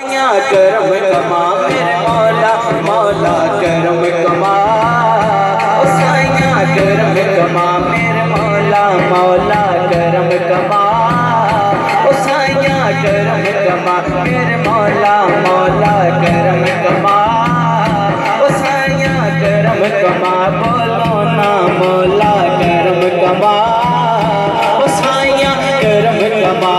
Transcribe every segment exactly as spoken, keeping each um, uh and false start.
साइया करम कमा मेरे मौला मौला करम कमा ओ साइया करम कमा मेरे मौला मौला करम कमा ओ साइया करम कमा मेरे मौला मौला करम कमा ओ साइया करम कमा बोलो ना मौला करम कमा ओ साइया करम कमा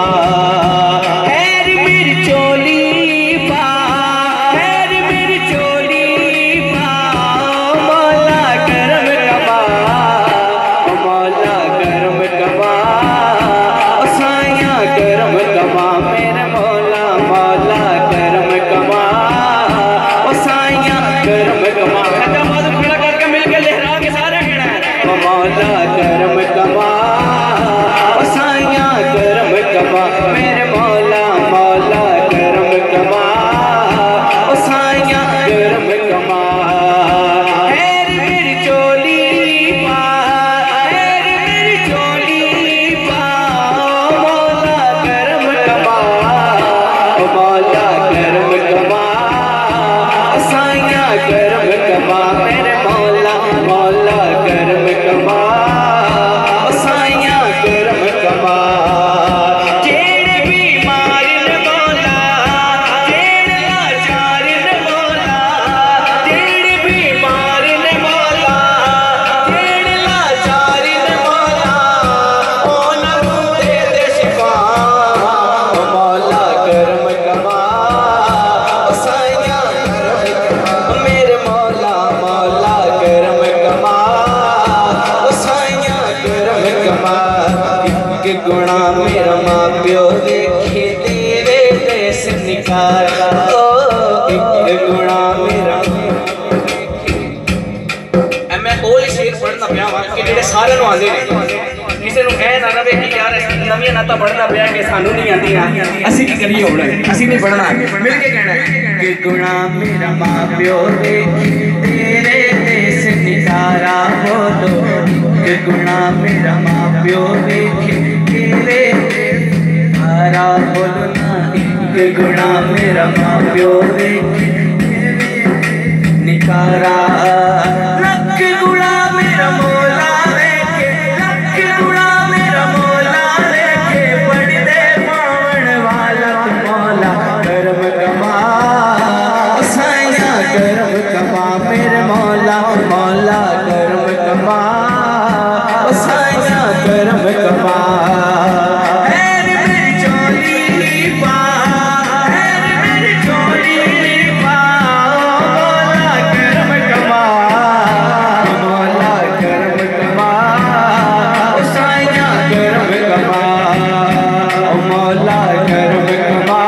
मौला करम कमा ओ साइया करम कमा मेरे मौला मौला करम कमा ओ साइया करम कमा हैर मेरी चोली पा हैर मेरी चोली पा मौला करम कमा ओ मौला करम कमा ओ साइया करम कमा मेरे मौला मौला करम कमा ओ साइया करम कमा जेड़े बीमार न मौला जेड़े लाचार न मौला जेड़े बीमार न मौला जेड़े लाचार न मौला ओना तू दे दे शिफा ओ मौला करम कमा ओ साइया करम कमा मेरे मौला मौला करम कमा के गुणा मेरा माँ प्यो देखे तेरे देश निकाला ओ एक गुणा मेरा मैं ओल शेर पढ़ना पिया कि जेडे सारे नु आंदे ने किसी नु कह ना रवे कि यार नवीं नाता पढ़ना पिया कि सानू नहीं आंदी असि की करिए होना असि नहीं पढ़ना मिल के कहना कि गुणा मेरा माँ प्यो देखे तेरे देश निकारा बोलो कि गुणा मेरा माँ प्यो देखे तेरे तारा बोलो ना कि गुणा मेरा माँ प्यो देखे निकारा लख गुणा मेरा मौला देखे लख गुणा मेरा मौला देखे पढ़ दे पावन वाला मौला करम कमा साइया करम कमा मेरे मौला मौला करम कमा साइया करम कमा हैर मेरी चोली पा हैर मेरी चोली पा मौला करम कमा मौला करम कमा साइया करम कमा मौला करम कमा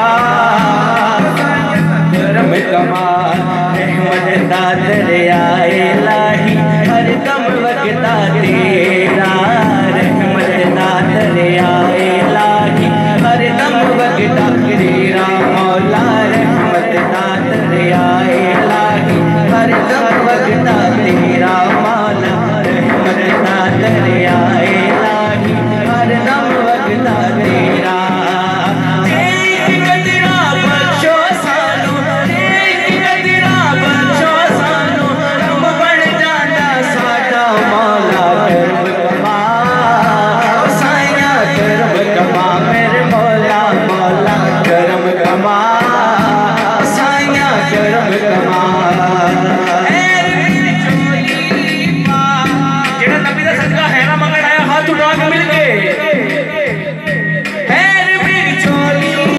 करम कमा रहमत दादर आए लाही हर दम वगता तेरा रहमत दादर आए लाही हर दम वगता तेरा मौला रहमत दादर आए लाही हर दम वगता तेरा मौला रहमत दादर आए लाही हर दम वगता तेरा करम कमा साइया करम कमा।